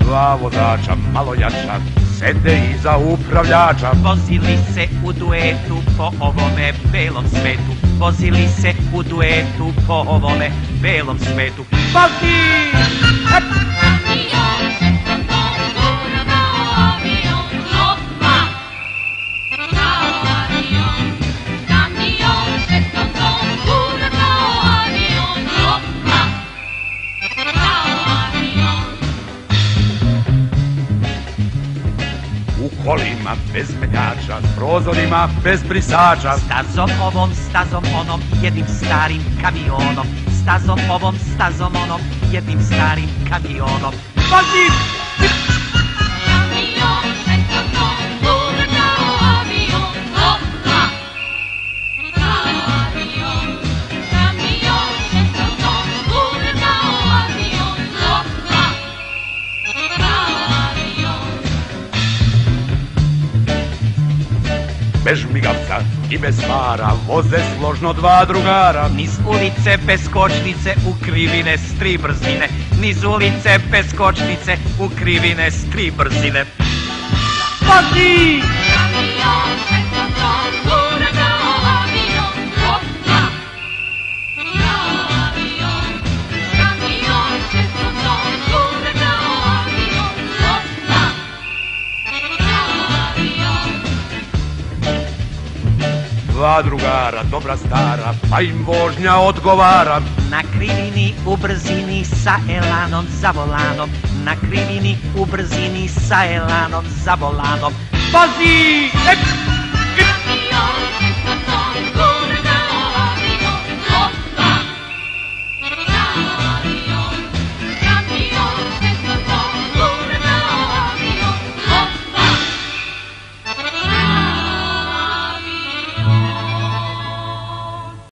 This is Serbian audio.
Dva vozača, malo jača, sede iza upravljača. Vozili se u duetu po ovome belom svetu. Vozili se u duetu po ovome belom svetu. Vozi! Kolima bez menjača, prozorima bez brisača. Stazom ovom, stazom onom, jednim starim kamionom. Stazom ovom, stazom onom, jednim starim kamionom. Vozi! Kamion, šestotom, gura kao avion, hopa! Kao avion, kamion, šestotom, gura kao avion, hopa! Kao avion. Bez žmigavca i bez para voze složno dva drugara. Niz ulice bez kočnice, u krivine s tri brzine. Niz ulice bez kočnice, u krivine s tri brzine. Vozi! Kamion, šestotom, gura kao avion, hopa! Kao avion, kamion, šestotom, gura kao avion, hopa! Kao avion. Dva drugara, dobra stara, pa im vožnja odgovara. Na krivini u brzini sa elanom za volanom. Na krivini u brzini sa elanom za volanom. Vozi! Kamion,